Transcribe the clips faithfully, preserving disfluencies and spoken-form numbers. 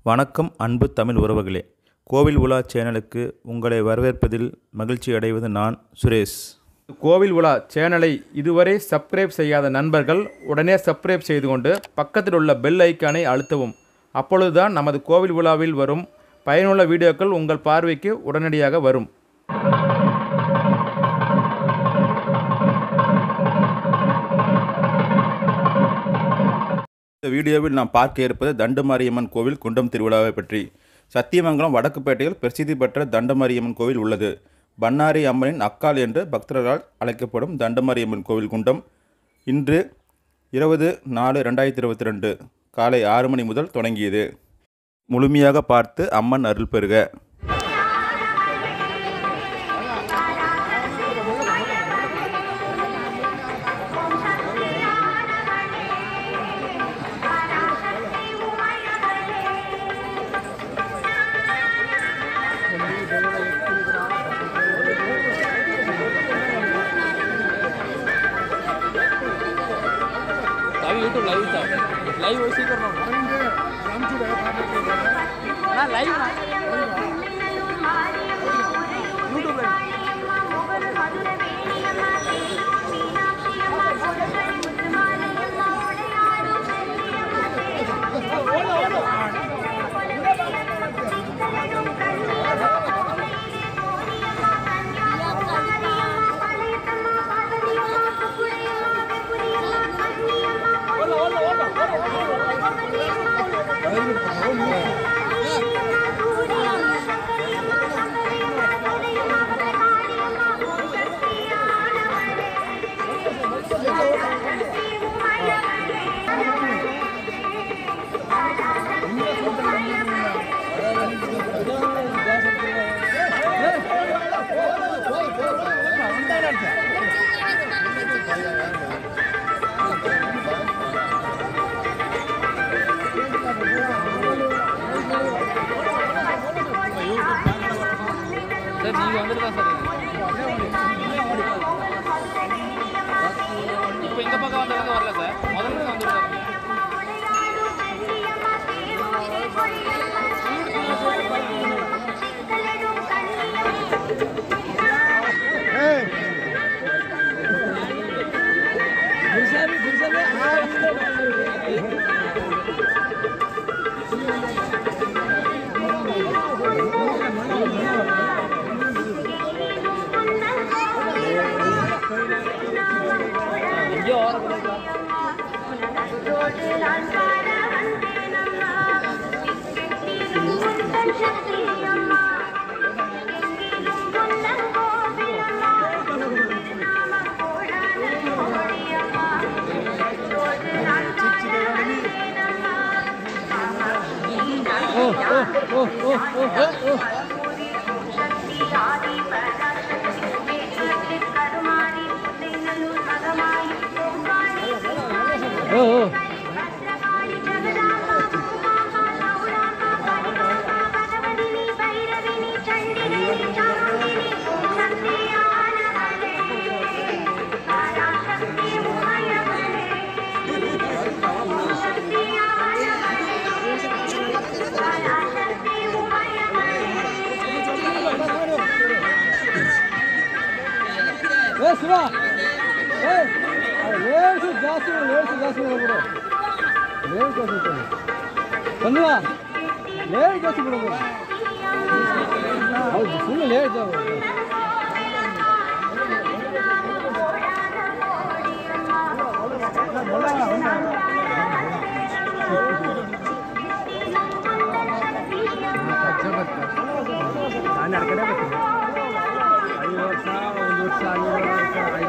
வணக்கம் அன்பு தமிழ் உறவுகளே, கோவில் உலா சேனலுக்கு உங்களை வரவேற்பதில் மகிழ்ச்சி அடைவது நான் சுரேஷ். கோவில் உலா சேனலை இதுவரை சப்ஸ்கிரைப் செய்யாத நண்பர்கள் உடனே சப்ஸ்கிரைப் செய்து கொண்டு பக்கத்தில் உள்ள பெல் ஐக்கானை அழுத்தவும். அப்பொழுதுதான் நமது கோவில் உலாவில் வரும் பயனுள்ள வீடியோக்கள் உங்கள் பார்வைக்கு உடனடியாக வரும். இந்த வீடியோவில் நாம் பார்க்க இருப்பது தண்டுமாரியம்மன் கோவில் குண்டம் திருவிழாவை பற்றி. சத்தியமங்கலம் வடக்குப்பேட்டையில் பிரசித்தி பெற்ற தண்டுமாரியம்மன் கோவில் உள்ளது. பண்ணாரி அம்மனின் அக்கால் என்று பக்தர்களால் அழைக்கப்படும் தண்டுமாரியம்மன் கோவில் குண்டம் இன்று இருபது நாலு ரெண்டாயிரத்தி இருபத்தி ரெண்டு காலை ஆறு மணி முதல் தொடங்கியது. முழுமையாக பார்த்து அம்மன் அருள் பெறுக. यूट्यूब लाइव था लाइव वैसे ही करना ना लाइव ना यूट्यूब சார் நீங்கள் வந்துருக்கா சார் இப்போ இந்த பக்கம் வந்தவங்க வரல சார், முதல்ல வந்துருக்காங்க. ಶಿವ ಲೇಸು ಜಾಸ್ತಿ ಲೇಸು ಜಾಸ್ತಿ ಬಿಡು ಲೇಟ್ ಜಾಸ್ತಿ ಬಂದ್ವಾ ಲೇಟ್ ಜಾಸ್ತಿ ಬಿಡೋದು ಹೌದು ಸುಮ್ಮನೆ ಲೇಟ್ ನಾನು ಅಡ್ಕಡೆ ಬರ್ತೀನಿ. ಐದು ವರ್ಷ ಒಂದು ವರ್ಷ ಐದು ವರ್ಷ ಐದು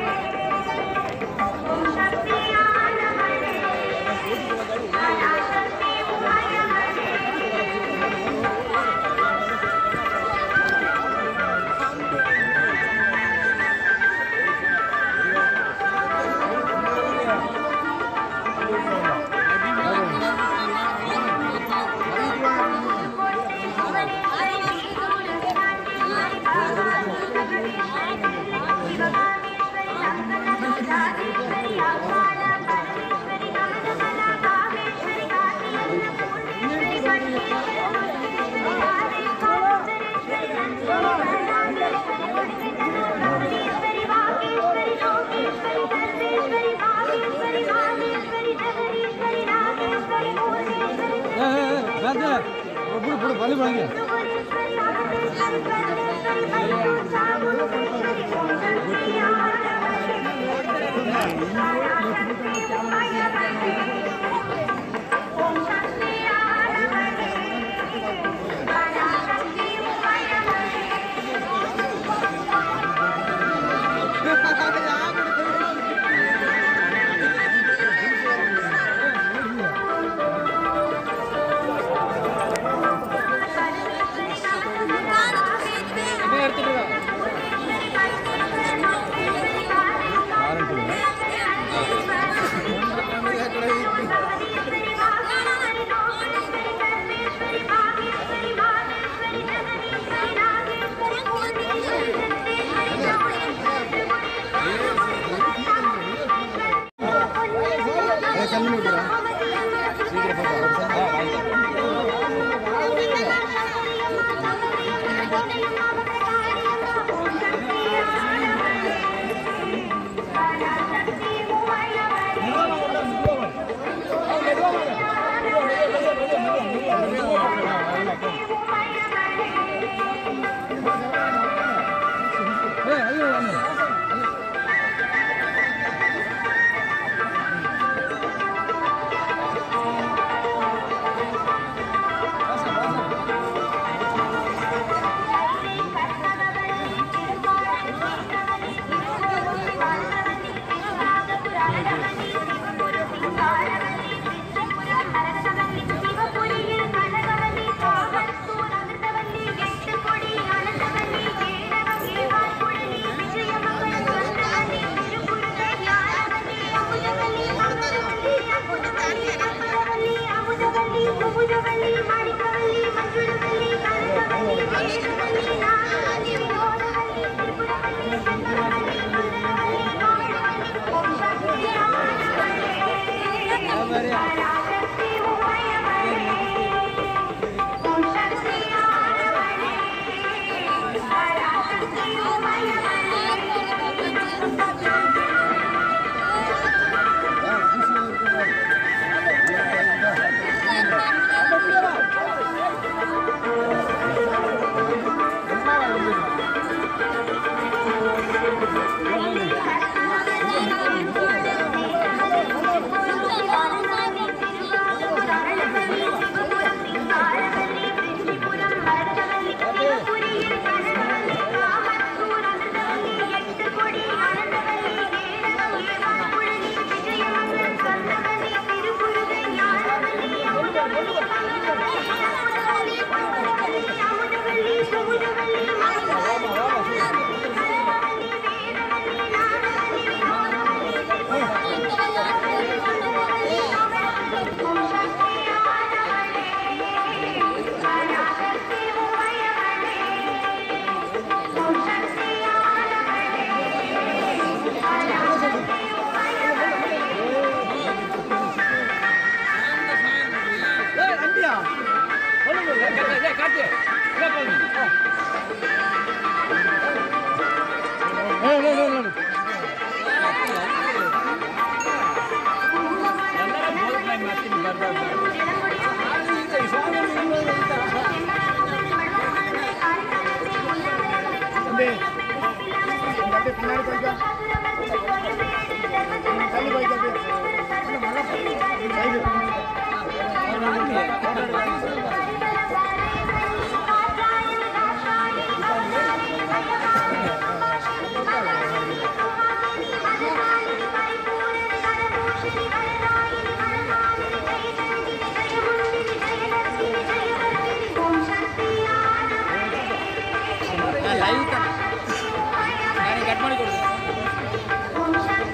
I ராஜா புடு புடு பள்ளி போங்க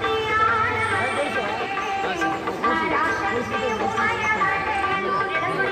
Gracias.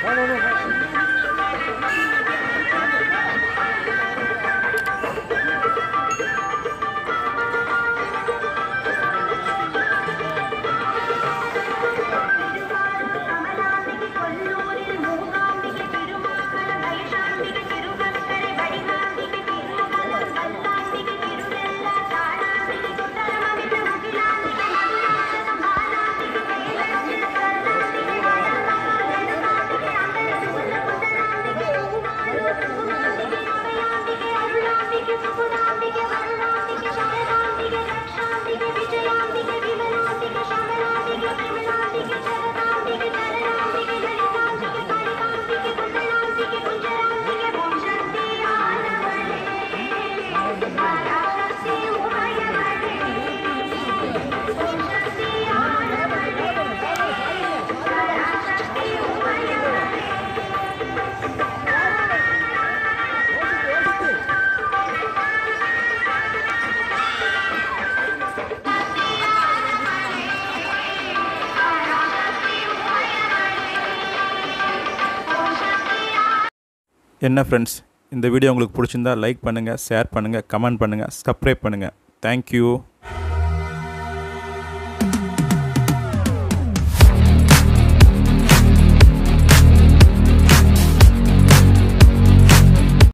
என்ன ஃப்ரெண்ட்ஸ், இந்த வீடியோ உங்களுக்கு பிடிச்சிருந்தா லைக் பண்ணுங்கள், ஷேர் பண்ணுங்கள், கமெண்ட் பண்ணுங்கள், சப்ஸ்கிரைப் பண்ணுங்கள். தேங்க்யூ.